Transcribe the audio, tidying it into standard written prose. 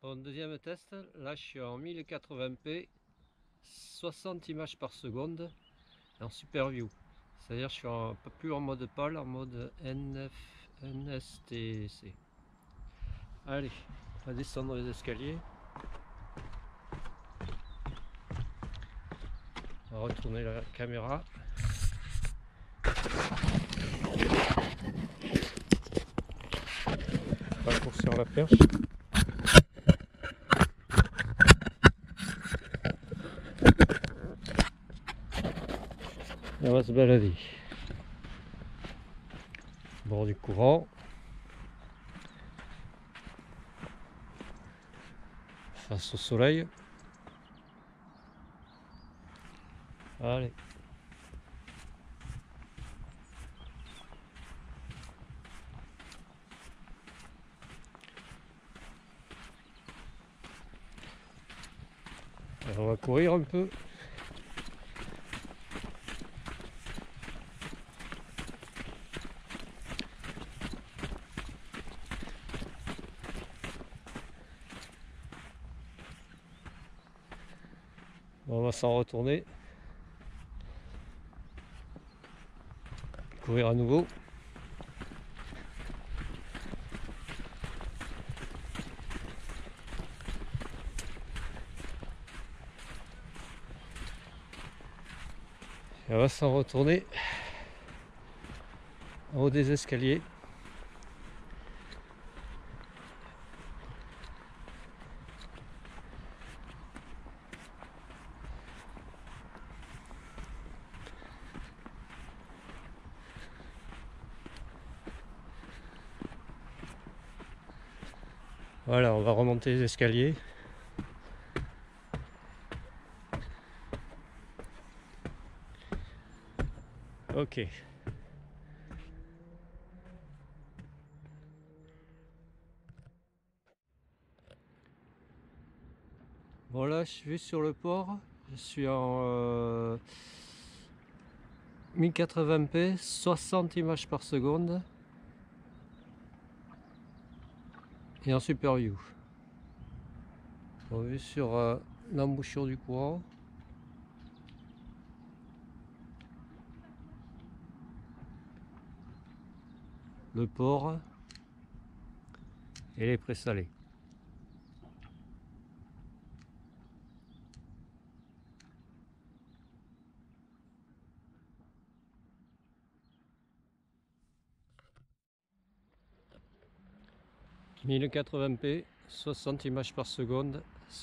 Bon, deuxième test, là je suis en 1080p, 60 images par seconde en super view. C'est-à-dire je suis un peu plus en mode PAL, en mode NSTC. Allez, on va descendre les escaliers. On va retourner la caméra. On va courser sur la perche. On va se balader. Bord du courant. Face au soleil. Allez. Alors on va courir un peu. On va s'en retourner. Courir à nouveau. Et on va s'en retourner en haut des escaliers. Voilà, on va remonter les escaliers. Ok. Bon là, je suis sur le port. Je suis en 1080p, 60 images par seconde. Et en super view. On vue sur l'embouchure du courant. Le port. Et les présalés. « 1080p, 60 images par seconde, super view. »